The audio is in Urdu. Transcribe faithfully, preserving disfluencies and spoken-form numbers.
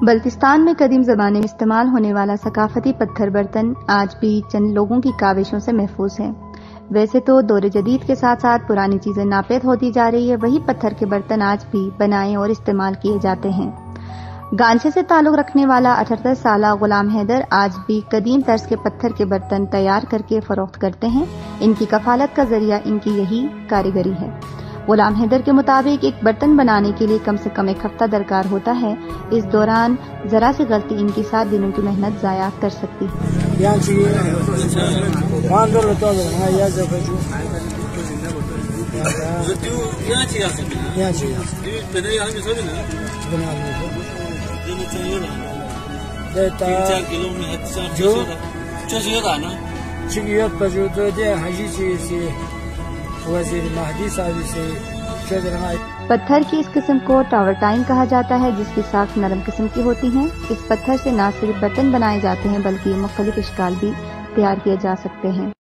بلتستان میں قدیم زمانے میں استعمال ہونے والا ثقافتی پتھر برتن آج بھی چند لوگوں کی کاوشوں سے محفوظ ہے۔ ویسے تو دور جدید کے ساتھ ساتھ پرانی چیزیں ناپید ہوتی جا رہی ہے، وہی پتھر کے برتن آج بھی بنائے اور استعمال کیے جاتے ہیں۔ گانچے سے تعلق رکھنے والا اٹھہتر سالہ غلام حیدر آج بھی قدیم طرز کے پتھر کے برتن تیار کر کے فروخت کرتے ہیں۔ ان کی کفالت کا ذریعہ ان کی یہی کاریگری ہے۔ غلام حیدر کے مطابق ایک برتن بنانے کے لیے کم سے کم ایک ہفتہ درکار ہوتا ہے۔ اس دوران ذرا سی غلطی ان کی سات دنوں کی محنت ضائع کر سکتی ہے۔ پتھر کی اس قسم کو ٹاورٹائن کہا جاتا ہے، جس کی ساخت نرم قسم کی ہوتی ہیں۔ اس پتھر سے نہ صرف برتن بنائے جاتے ہیں بلکہ مختلف اشکال بھی تیار کیے جا سکتے ہیں۔